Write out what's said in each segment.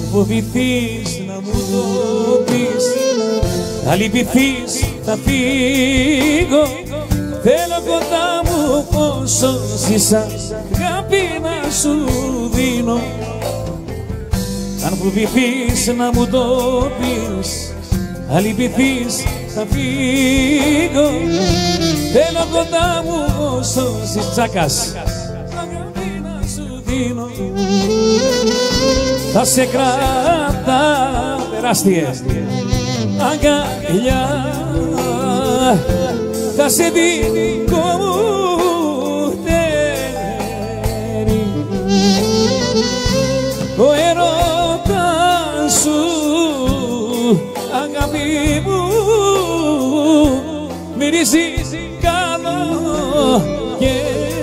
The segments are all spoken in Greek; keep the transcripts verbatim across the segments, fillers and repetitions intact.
Αν φοβηθείς να μου το πεις, αν λυπηθείς θα φύγω. Θέλω κοντά μου όσο ζήσα, αγάπη να σου δίνω. Αν φοβηθείς να μου το πεις, αν λυπηθείς θα φύγω. Θέλω κοντά μου όσο ζήσα, Τσάκας, αγάπη να σου δίνω. Θα σε κράτα τεράστιες αγκαλιά, θα σε δικό μου τέρι. Ο έρωτας σου, αγάπη μου, μυρίζει καλοκαίρι.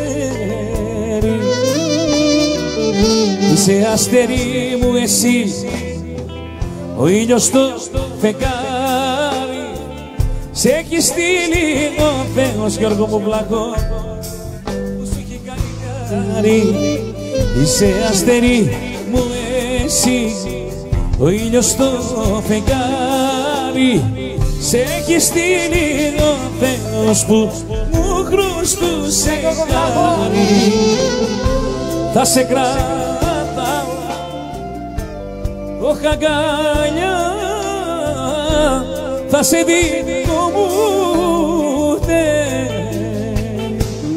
Είσαι αστέρι μου εσύ, ο ήλιος στο φεγγάρι. Σ' έχει στείλει ο Θεός, Γιώργο μου πλακώ, που σου έχει κάνει χάρη. Είσαι αστέρι μου εσύ, ο ήλιος στο φεγγάρι. Σ' έχει στείλει ο Θεός που μου χρωστούσε χάρη. Θα σε κρατάω όχι αγκαλιά, θα σε δικό μου τέρι.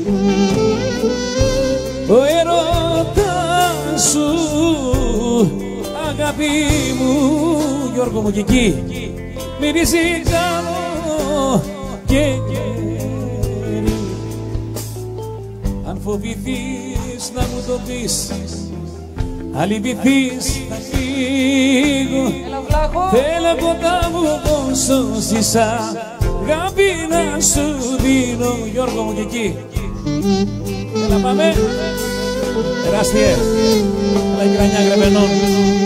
Ο έρωτας σου, αγάπη μου, Γιώργο μου, και εκεί μυρίζει καλοκαίρι. Αν φοβηθείς να μου το πεις, αν λυπηθείς θα φύγω. Θέλω κοντά μου όσο ζήσα, αγάπη να σου δίνω. Γιώργο μου, και εκεί έλα πάμε τεράστιε, αλλά η κρανιά γρεβενών.